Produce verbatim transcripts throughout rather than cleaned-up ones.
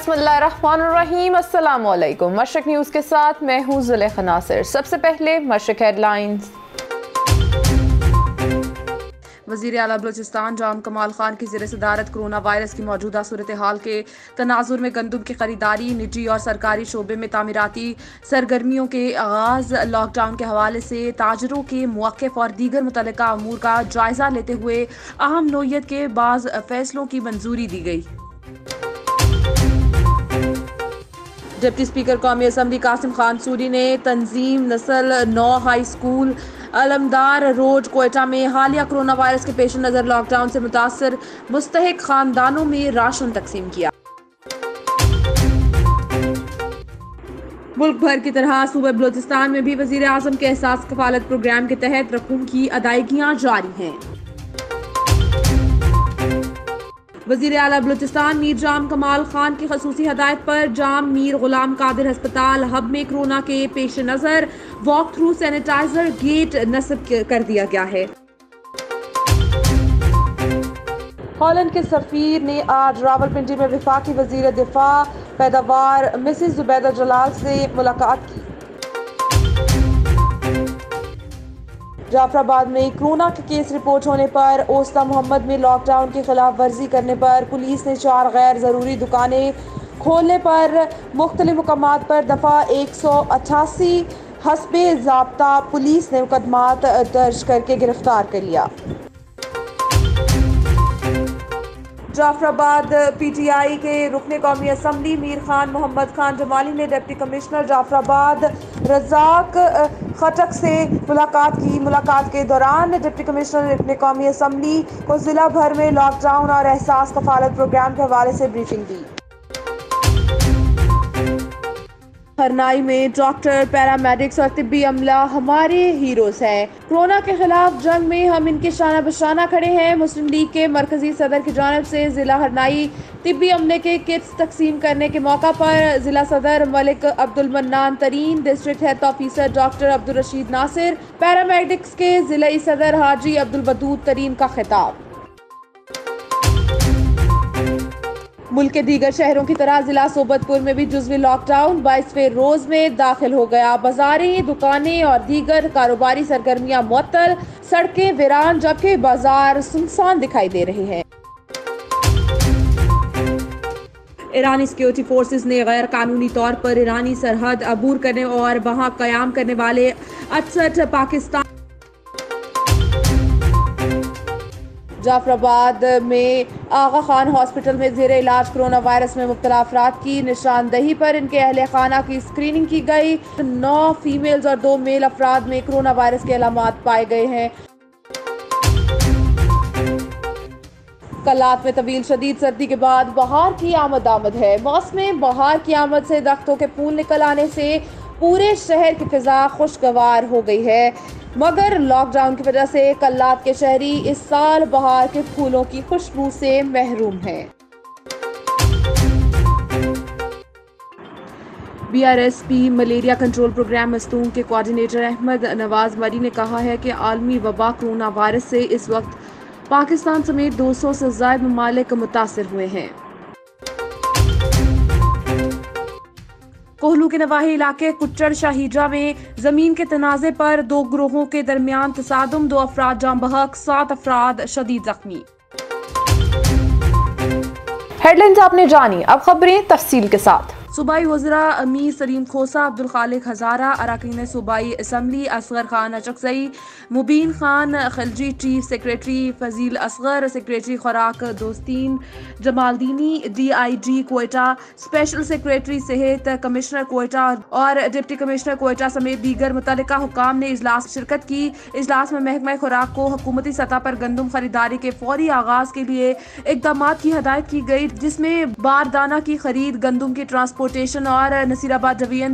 बिस्मिल्लाहिर्रहमानिर्रहीम। अस्सलाम वालेकुम। मशरक न्यूज़ के साथ मैं हूँ ज़ुलेखा नासिर। सबसे पहले मशरक हेडलाइंस। वज़ीर आला बलूचिस्तान जाम कमाल खान की ज़ेर सदारत कोरोना वायरस की मौजूदा सूरत हाल के तनाजुर में गंदम की खरीदारी, निजी और सरकारी शोबे में तामीराती सरगर्मियों के आगाज, लॉकडाउन के हवाले से ताजरों के मौक़िफ़ और दीगर मुतल्लिका अमूर का जायजा लेते हुए अहम नोयत के बाज़ फैसलों की मंजूरी दी गई। डिप्टी स्पीकर कौमी असम्बली कासिम खान सूरी ने तंजीम नस्ल नौ high school Alamdar road Quetta में हालिया कोरोना वायरस के पेश नज़र लॉकडाउन से मुतासर मुस्तहिक खानदानों में राशन तकसीम किया। मुल्क भर की तरह सूबे बलूचिस्तान में भी वज़ीर आज़म के एहसास कफालत प्रोग्राम के तहत रकूम की अदायगियाँ जारी हैं। वज़ीर आला बलूचिस्तान मीर जाम कमाल खान की खसूसी हदायत पर जाम मीर गुलाम कादिर अस्पताल हब में कोरोना के पेश नज़र वॉक थ्रू सैनिटाइजर गेट नस्ब कर दिया गया है। हॉलैंड के सफीर ने आज रावलपिंडी में वफाकी वज़ीर दिफा पैदावार मिसिस जुबैदा जलाल से मुलाकात की। जाफराबाद में कोरोना के केस रिपोर्ट होने पर ओस्ता मोहम्मद में लॉकडाउन की खिलाफ वर्जी करने पर पुलिस ने चार गैर जरूरी दुकानें खोलने पर मुख्तलिफ मुकामात पर दफा एक सौ अठासी हस्बे ज़ाब्ता पुलिस ने मुकदमात दर्ज करके गिरफ्तार कर लिया। जाफराबाद पीटीआई के रुकने कौमी असम्बली मीर खान मोहम्मद खान जमाली ने डिप्टी कमिश्नर जाफराबाद रजाक खटक से मुलाकात की। मुलाकात के दौरान डिप्टी कमिश्नर ने रुकने कौमी असम्बली को जिला भर में लॉकडाउन और एहसास कफालत प्रोग्राम के हवाले से ब्रीफिंग दी। हरनाई में डॉक्टर, पैरामेडिक्स और तिब्बी अमला हमारे हीरोज हैं। कोरोना के खिलाफ जंग में हम इनके शाना बशाना खड़े हैं। मुस्लिम लीग के मरकजी सदर की जानिब से जिला हरनाई तिब्बी अमले के किट्स तकसीम करने के मौका पर जिला सदर Malik Abdul Mannan Tareen, district health officer doctor Abdul Rashid Nasir, paramedics के जिला सदर हाजी अब्दुल बदूद तरीन का खिताब। मुल्क के दीगर शहरों की तरह जिला सोबतपुर में भी जुज़वी लॉकडाउन बाईसवें रोज में दाखिल हो गया। बाजारें, दुकानें और दीगर कारोबारी सरगर्मियां मुअत्तल, सड़कें वीरान जबकि बाजार सुनसान दिखाई दे रहे हैं। ईरानी सिक्योरिटी फोर्सेस ने गैर कानूनी तौर पर ईरानी सरहद अबूर करने और वहां कयाम करने वाले अड़सठ पाकिस्तान जाफराबाद में आगा खान हॉस्पिटल में ज़ेरे इलाज कोरोना वायरस में मुब्तला अफराद की निशानदही पर इनके अहले खाना की स्क्रीनिंग की गई। नौ फीमेल्स और दो मेल अफराद में कोरोना वायरस के अलामात पाए गए हैं। कल्लात में तवील शदीद सर्दी के बाद बहार की आमद आमद है। मौसम बहार की आमद से दरख्तों के फूल निकल आने से पूरे शहर की फिजा खुशगवार हो गई है, मगर लॉकडाउन की वजह से कल्लात के शहरी इस साल बहार के फूलों की खुशबू से महरूम हैं। B R S P malaria control programme Mastung के कोऑर्डिनेटर अहमद नवाज मरी ने कहा है कि आलमी वबा कोरोना वायरस से इस वक्त पाकिस्तान समेत दो सौ से ज़ायद ममालिक मुतासिर हुए हैं। कोहलू के नवाही इलाके कुच्चड़ शाहीजा में जमीन के तनाजे पर दो ग्रोहों के दरमियान तसादुम, दो अफराद जाम बहक, सात अफराद शदीद जख्मी। हेडलाइंस आपने जानी, अब खबरें तफसील के साथ। सूबाई वज़रा अमीर सलीम खोसा, अब्दुल खालिक हज़ारा, अरकान सूबाई assembly Asghar Khan Achakzai, Mubeen Khan Khilji, chief secretary Fazeel Asghar, secretary खुराक Dostain Jamaldini, D I G Quetta, special secretary सेहत कमिश्नर कोयटा और डिप्टी कमिश्नर कोयटा समेत दीगर मुतल्लिका हुकाम ने इजलास शिरकत की। इजलास में महकमा खुराक को हुकूमती सतह पर गंदम खरीदारी के फौरी आगाज के लिए इकदाम की हदायत की गई, जिसमें बारदाना की खरीद, गंदम की ट्रांसपोर्ट और नसीराबाद डिवीजन में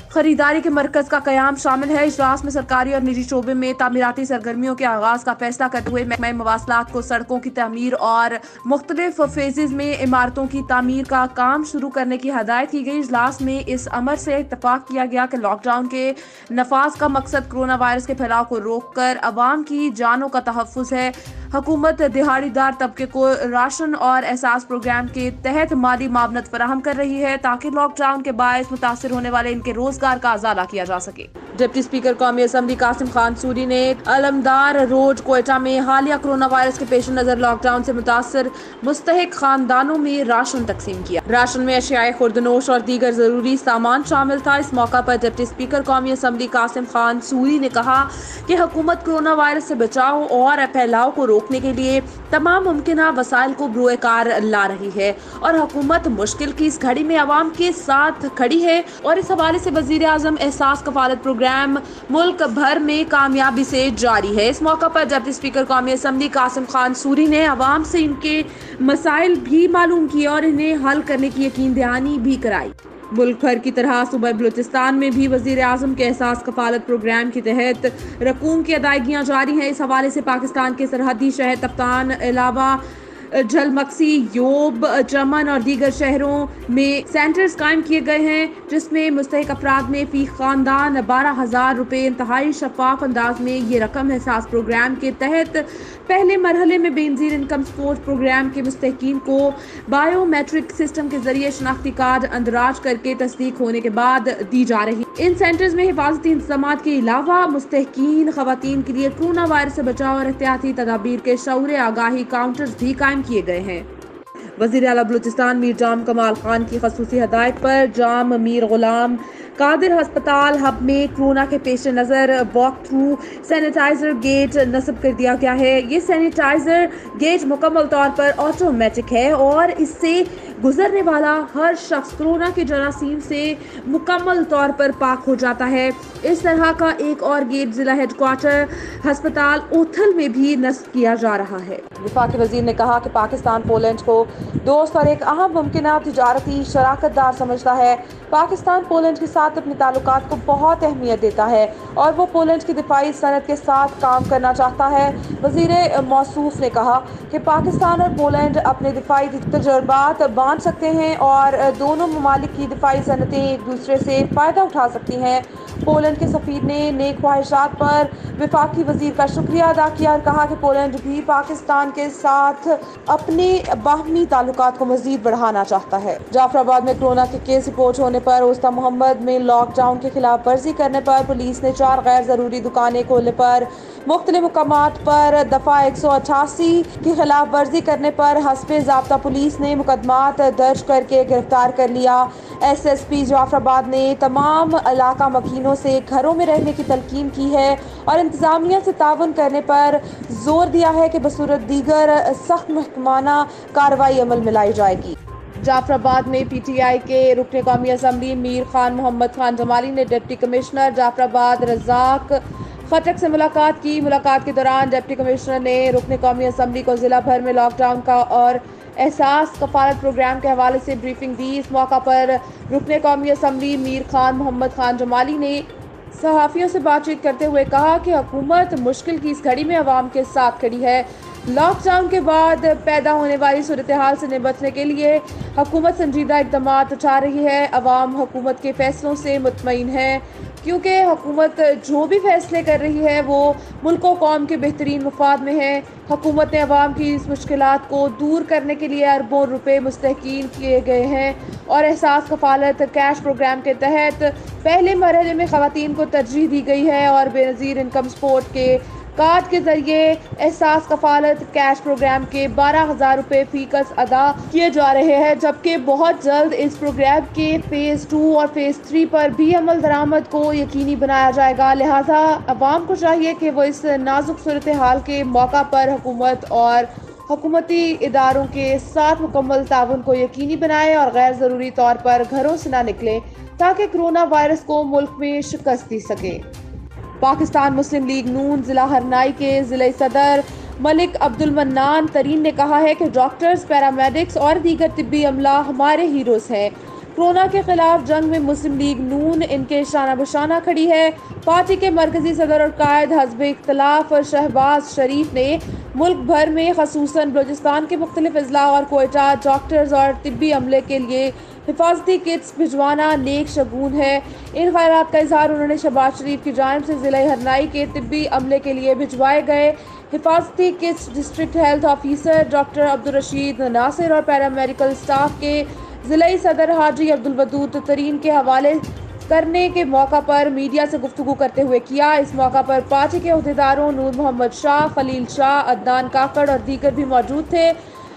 खरीदारी के मरकज का कयाम शामिल है। इजलास में सरकारी और निजी शोबे में तामीराती सरगर्मियों के आगाज का फैसला करते हुए महकमा मवासलात को सड़कों की तमीर और मुख्तलिफ फेजेज में इमारतों की तामीर का काम शुरू करने की हदायत की गई। इजलास में इस अमर से इत्तफाक किया गया कि लॉकडाउन के नफाज का मकसद कोरोना वायरस के फैलाव को रोक कर अवाम की जानों का तहफ़्फ़ुज़ है। हुकूमत दिहाड़ीदार तबके को राशन और एहसास प्रोग्राम के तहत माली मावनत फराहम कर रही है ताकि लॉकडाउन के बायस मुतासर होने वाले इनके रोजगार का अजाला किया जा सके। डिप्टी स्पीकर कौमी असम्बली कासिम खान सूरी ने अलमदार रोड कोयटा में हालिया कोरोना वायरस के पेश नजर लॉकडाउन से मुतासर मुस्तहिक खानदानों में राशन तकसीम किया। राशन में अशियाए खुर्दनोश और दीगर जरूरी सामान शामिल था। इस मौका पर डिप्टी स्पीकर कौमी असम्बली कासिम खान सूरी ने कहा कि हुकूमत कोरोना वायरस से बचाव और फैलाव को रोकने के लिए तमाम मुमकिन वसाइल को ब्रुए कार ला रही है और हुकूमत मुश्किल की इस घड़ी में अवाम के साथ खड़ी है और इस हवाले से वजीर आजम एहसास कफालत प्रोग्राम मुल्क भर में कामयाबी से जारी है। इस मौका पर डिप्टी स्पीकर कौमी असम्बली कासिम खान सूरी ने अवाम से इनके मसाइल भी मालूम किए और इन्हें हल करने की यकीन दहानी भी कराई। मुल्क भर की तरह सूबा बलूचिस्तान में भी वजीर आजम के एहसास कफालत प्रोग्राम के तहत रकूम की अदायगियाँ जारी हैं। इस हवाले से पाकिस्तान के सरहदी शहर तप्तान अलावा झलमक्सी, योब, चमन और दीगर शहरों में सेंटर्स कायम किए गए हैं जिसमें मुस्तहिक अफराद में फी खानदान बारह हजार रुपये इंतहाई शफाफ अंदाज में ये रकम एहसास प्रोग्राम के तहत पहले मरहले में बेनजीर इनकम सपोर्ट प्रोग्राम के मुस्तहिकीन को बायोमेट्रिक सिस्टम के जरिए शनाख्ती कार्ड अंदराज करके तस्दीक होने के बाद दी जा रही। इन सेंटर्स में हिफाजती इंतजाम के अलावा मुस्तहिकीन खवातीन के लिए कोरोना वायरस से बचाव और एहतियाती तदाबीर के शऊर आगाही काउंटर्स भी कायम किए गए हैं। वज़ीर आला बलूचिस्तान मीर जाम कमाल खान की खसूसी हदायत पर जाम मीर गुलाम कादिर हस्पताल हब में कोरोना के पेश नज़र वॉक थ्रू सैनिटाइजर गेट नस्ब कर दिया गया है। ये सैनिटाइजर गेट मुकम्मल तौर पर ऑटोमेटिक है और इससे गुजरने वाला हर शख्स कोरोना के जरासीम से मुकम्मल तौर पर पाक हो जाता है। इस तरह का एक और गेट जिला हेडक्वार्टर हस्पताल ओथल में भी नस्ब किया जा रहा है। वफाकी वजीर ने कहा कि पाकिस्तान पोलैंड को दोस्त और एक अहम मुमकिन तिजारती शराकतदार समझता है। पाकिस्तान पोलैंड के साथ अपने ताल्लुकात को बहुत अहमियत देता है और वो पोलैंड की दिफाई सनत के साथ काम करना चाहता है। वजीर मौसूफ ने कहा कि पाकिस्तान और पोलैंड अपने दिफाई तजुर्बात बांट सकते हैं और दोनों ममालिक की दिफाई सनतें एक दूसरे से फ़ायदा उठा सकती हैं। पोलैंड के सफ़ीर ने नेक ख्वाहिशात पर वफाकी वजीर का शुक्रिया अदा किया और कहा कि पोलैंड भी पाकिस्तान के साथ अपने बाहमी ताल्लुकात को मजीद बढ़ाना चाहता है। जाफराबाद में कोरोना के केस रिपोर्ट होने पर उस्ता मोहम्मद में लॉकडाउन के खिलाफ वर्जी करने पर पुलिस ने चार गैर जरूरी दुकानें खोलने पर मुख्तलिफ मुकामात पर दफा एक सौ अठासी की खिलाफ वर्जी करने पर हस्बे ज़ाब्ता पुलिस ने मुकदमात दर्ज करके गिरफ्तार कर लिया। एस एस पी जाफराबाद ने तमाम इलाका मकीनों से घरों में रहने की तलकीन की है और इंतजामिया से ताउन करने पर जोर दिया है कि बसूरत दीगर सख्त महकमाना कार्रवाई अमल में लाई जाएगी। जाफराबाद में पी टी आई के रुकन कौमी असम्बली मीर खान मोहम्मद खान जमाली ने डिप्टी कमिश्नर जाफराबाद रजाक खटक से मुलाकात की। मुलाकात के दौरान डिप्टी कमिश्नर ने रुकन कौमी असम्बली को जिला भर में लॉकडाउन का और एहसास कफालत प्रोग्राम के हवाले से ब्रीफिंग दी। इस मौका पर रुकन कौमी असम्बली मीर खान मोहम्मद खान जमाली ने सहाफ़ियों से बातचीत करते हुए कहा कि हुकूमत मुश्किल की इस घड़ी में अवाम के साथ खड़ी है। लॉकडाउन के बाद पैदा होने वाली सूरत हाल से निपटने के लिए हुकूमत संजीदा इक़दाम उठा रही है। अवाम हुकूमत के फैसलों से मुतमईन है क्योंकि हुकूमत जो भी फैसले कर रही है वो मुल्क व कौम के बेहतरीन मफाद में है। हुकूमत ने अवाम की इस मुश्किलात को दूर करने के लिए अरबों रुपए मुस्तहकीन किए गए हैं और एहसास कफालत कैश प्रोग्राम के तहत पहले मरहले में ख़वातीन को तरजीह दी गई है और बेनज़ीर इनकम सपोर्ट के कार्ड के जरिए एहसास कफालत कैश प्रोग्राम के बारह हजार रुपये फीकस अदा किए जा रहे हैं, जबकि बहुत जल्द इस प्रोग्राम के फेज़ टू और फेज़ थ्री पर भी अमल दरामद को यकीनी बनाया जाएगा। लिहाजा अवाम को चाहिए कि वो इस नाजुक सूरत हाल के मौका पर हुकूमत और हुकूमती इदारों के साथ मुकम्मल ताउन को यकीनी बनाए और गैर ज़रूरी तौर पर घरों से ना निकलें ताकि कोरोना वायरस को मुल्क में शिकस्त दी सके। पाकिस्तान मुस्लिम लीग नून जिला हरनाई के जिले सदर मलिक अब्दुल मन्नान तरीन ने कहा है कि डॉक्टर्स, पैरामेडिक्स और दीगर तिब्बी अमला हमारे हीरोज़ हैं। कोरोना के खिलाफ जंग में मुस्लिम लीग नून इनके शाना बशाना खड़ी है। पार्टी के मरकजी सदर और कायद हज़ब इख्तिलाफ शहबाज शरीफ ने मुल्क भर में खसूसन बलूचिस्तान के मुख्तलिफ अजला और कोयटा डॉक्टर्स और तिब्बी अमले के लिए हिफाजती किट्स भिजवाना नेक शगुन है। इन ख्यालात का इजहार उन्होंने शहबाज शरीफ की जानिब से ज़िला हरनाई के तिब्बी अमले के लिए भिजवाए गए हिफाजती kits district health officer doctor Abdul Rashid Nasir और पैरामेडिकल स्टाफ के ज़िला सदर हाजी अब्दुल वदूद तरीन के हवाले करने के मौका पर मीडिया से गुफ्तगू करते हुए किया। इस मौका पर पार्टी के अहदेदारों नूर मोहम्मद शाह, खलील शाह, अदनान काकड़ और दीगर भी मौजूद थे।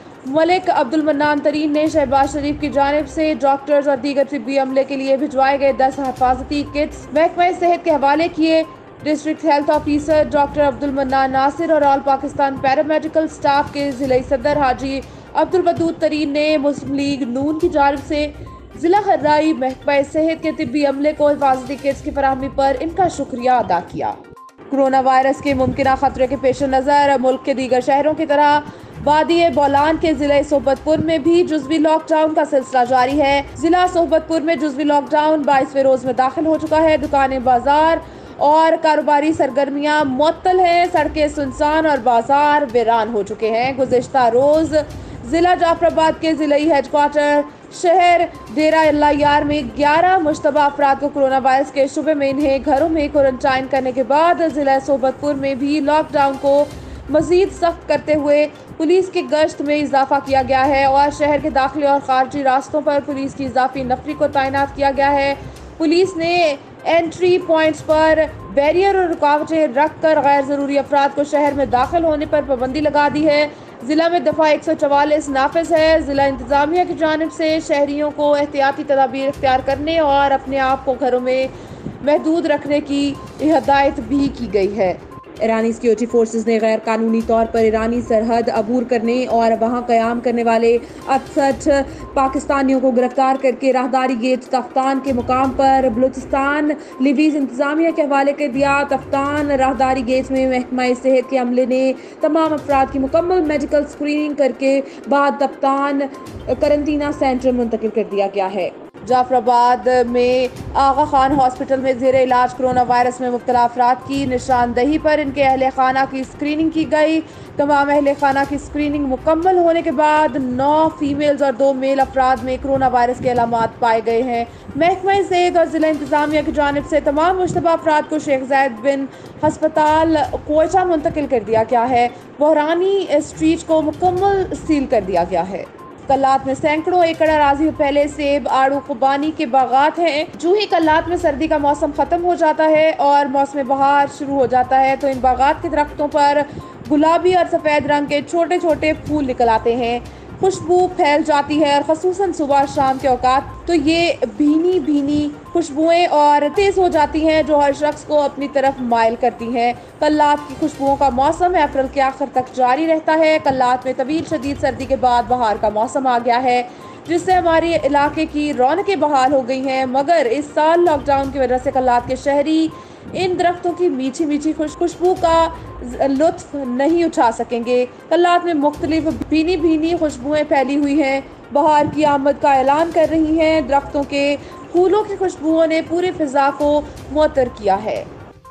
मलिक अब्दुल मन्नान तरीन ने शहबाज शरीफ की जानिब से डॉक्टर्स और दीगर तिब्बी अमले के लिए भिजवाए गए दस हिफाजती किट्स महकमा सेहत के हवाले किए। District health officer doctor Abdul Mannan Nasir और ऑल पाकिस्तान पैरामेडिकल स्टाफ के ज़िला सदर हाजी अब्दुल वदूद तरीन ने मुस्लिम लीग नून की जानिब से ज़िला हर्राई महकमा सेहत के तिब्बी अमले को हिफाजती किट्स की फराहमी पर इनका शुक्रिया अदा किया। कोरोना वायरस के मुमकिन खतरे के पेश नज़र मुल्क के दीगर शहरों की तरह वादी बोलान के जिला सोहबतपुर में भी जुज़वी लॉकडाउन का सिलसिला जारी है। जिला सोहबतपुर में जुज़वी लॉकडाउन बाईसवें रोज में दाखिल हो चुका है। दुकानें, बाजार और कारोबारी सरगर्मियां मुअत्तल हैं। सड़कें सुनसान और बाजार वीरान हो चुके हैं। गुज़िश्ता रोज जिला जाफराबाद के जिलाई हेडक्वार्टर शहर डेरा अल्लाह यार में ग्यारह मुश्तबा अफराद को कोरोना वायरस के शुबे में इन्हें घरों में क्वारंटाइन करने के बाद जिला सोहबतपुर में भी लॉकडाउन को मजीद सख्त करते हुए पुलिस की गश्त में इजाफा किया गया है और शहर के दाखिली और खारजी रास्तों पर पुलिस की इजाफी नफरी को तैनात किया गया है। पुलिस ने एंट्री पॉइंट्स पर बैरियर और रुकावटें रखकर गैर ज़रूरी अफराद को शहर में दाखिल होने पर पाबंदी लगा दी है। ज़िला में दफ़ा एक सौ चवालीस नाफिज है। ज़िला इंतज़ामिया की जानिब से शहरियों को एहतियाती तदाबीर इख्तियार करने और अपने आप को घरों में महदूद रखने की हिदायत भी की गई है। ईरानी सिक्योरिटी फोर्सेस ने गैर कानूनी तौर पर ईरानी सरहद अबूर करने और वहां क़याम करने वाले अड़सठ पाकिस्तानियों को गिरफ्तार करके राहदारी गेट तफ्तान के मुकाम पर बलूचिस्तान लिवीज़ इंतज़ामिया के हवाले कर दिया। तफ्तान राहदारी गेट में महकमा सेहत के अमले ने तमाम अफराद की मुकम्मल मेडिकल स्क्रीनिंग करके बाद तफ्तान करंतना सेंटर मुंतकिल कर दिया गया है। जाफराबाद में आगा खान हॉस्पिटल में ज़ेरे इलाज कोरोना वायरस में मुब्तला अफराद की निशानदही पर इनके अहले खाना की स्क्रीनिंग की गई। तमाम अहले खाना की स्क्रीनिंग मुकम्मल होने के बाद नौ फीमेल्स और दो मेल अफराद में कोरोना वायरस के अलामात पाए गए हैं। महकमा सेहत और ज़िला इंतज़ामिया की जानिब से तमाम मुश्तबा अफराद को शेख ज़ायद बिन हस्पताल कोयटा मुंतकिल कर दिया गया है। बहरानी स्ट्रीट को मुकम्मल सील कर दिया गया है। कल्लात में सैकड़ों एकड़ अराजी में पहले सेब, आड़ू, खुबानी के बागात हैं। जो ही कल्लात में सर्दी का मौसम खत्म हो जाता है और मौसम बहार शुरू हो जाता है तो इन बागात के दरख्तों पर गुलाबी और सफ़ेद रंग के छोटे छोटे फूल निकल आते हैं। खुशबू फैल जाती है और ख़ुसूसन सुबह शाम के औकात तो ये भीनी भीनी खुशबुएं और तेज़ हो जाती हैं जो हर शख्स को अपनी तरफ माइल करती हैं। कल्लात की खुशबुओं का मौसम अप्रैल के आखिर तक जारी रहता है। कल्लात में तवील शदीद सर्दी के बाद बहार का मौसम आ गया है जिससे हमारे इलाके की रौनकें बहाल हो गई हैं। मगर इस साल लॉकडाउन की वजह से कल्लात के शहरी इन दरख्तों की मीठी मीठी खुश खुशबू का लुत्फ नहीं उठा सकेंगे। कल्लात में मुख्तलिफ भीनी भीनी खुशबुएं फैली हुई हैं, बहार की आमद का ऐलान कर रही हैं। दरख्तों के फूलों की खुशबुओं ने पूरी फिजा को मुअत्तर किया है।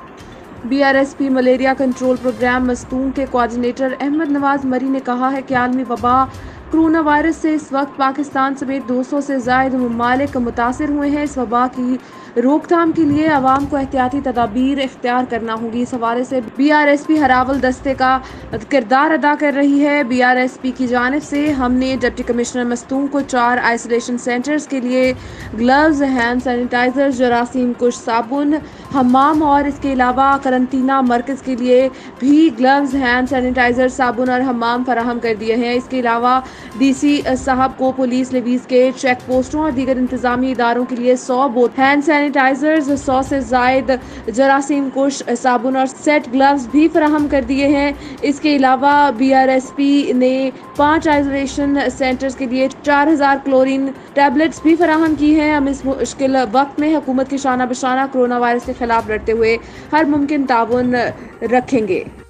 B R S P malaria control programme Mastung के कोऑर्डिनेटर अहमद नवाज मरी ने कहा है कि आलमी वबा कोरोना वायरस से इस वक्त पाकिस्तान समेत दो सौ से ज़ायद ममालिक मुतासिर हुए हैं। इस वबा की रोकथाम के लिए आवाम को एहतियाती तदाबीर इख्तियार करना होगी। इस हवाले से बी आर एस पी हरावल दस्ते का किरदार अदा कर रही है। बी आर एस पी की जानिब से हमने डिप्टी कमिश्नर मस्तूम को चार आइसोलेशन सेंटर्स के लिए ग्लव्स, हैंड सैनिटाइजर, जरासीम कुश साबुन, हमाम और इसके अलावा करंतना मरकज़ के लिए भी ग्लव्स, हैंड सैनिटाइजर, साबुन और हमाम फराहम कर दिए हैं। इसके अलावा डी सी साहब को पुलिस लिवीज़ के चेक पोस्टों और दीगर इंतजामी इदारों के लिए सौ बोतल हैंड सैनिटाइजर्स, सौ से जायद जरासीम कुश साबुन और सेट ग्लव्स भी फराहम कर दिए हैं। इसके अलावा बी आर एस पी ने पाँच आइसोलेशन सेंटर्स के लिए चार हजार क्लोरीन टैबलेट्स भी फराहम की हैं। हम इस मुश्किल वक्त में हुकूमत की शाना बशाना कोरोना वायरस के खिलाफ लड़ते हुए हर मुमकिन ताउन रखेंगे।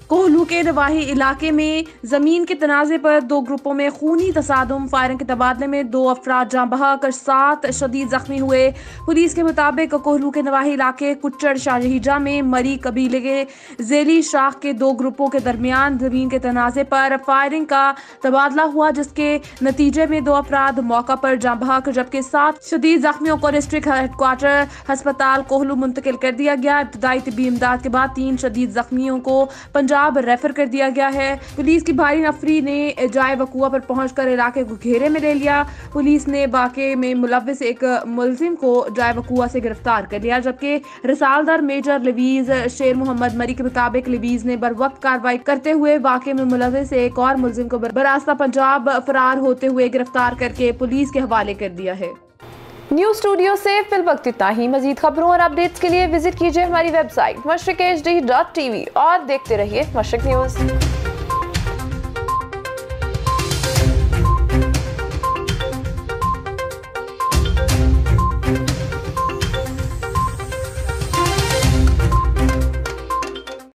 कोहलू के नवाही इलाके में जमीन के तनाजे पर दो ग्रुपों में खूनी तसादुम, फायरिंग के तबादले में दो अफराद जाँ बहक, सात शदीद जख्मी हुए। पुलिस के मुताबिक कोहलू के नवाही इलाके कुच्चड़ शाहजहीजा में मरी कबीले के जेली शाख के दो ग्रुपों के दरमियान जमीन के तनाजे पर फायरिंग का तबादला हुआ, जिसके नतीजे में दो अफराद मौका पर जाँ बहक जबकि सात शदीद जख्मियों को डिस्ट्रिक्ट हेडक्वार्टर अस्पताल कोहलू मुंतकिल कर दिया गया। इब्तदाई तिब्बी इमदाद के बाद तीन शदीद जख्मियों को पंजाब रेफर कर दिया गया है। पुलिस की भारी नफरी ने जाए वकुआ पर पहुंचकर इलाके को घेरे में ले लिया। पुलिस ने वाक़े में मुलव्विस एक मुलजिम को जाए वकुआ से गिरफ्तार कर लिया, जबकि रिसालदार मेजर लवीज शेर मोहम्मद मरी के मुताबिक लवीज ने बर वक्त कार्रवाई करते हुए वाक़े में मुलव्विस एक और मुलजिम को बरास्ता पंजाब फरार होते हुए गिरफ्तार करके पुलिस के हवाले कर दिया है। न्यूज़ स्टूडियो से फिल वक्त इतना ही। मजीद खबरों और अपडेट्स के लिए विजिट कीजिए हमारी website Mashriq H D dot T V और देखते रहिए मशरिक न्यूज़।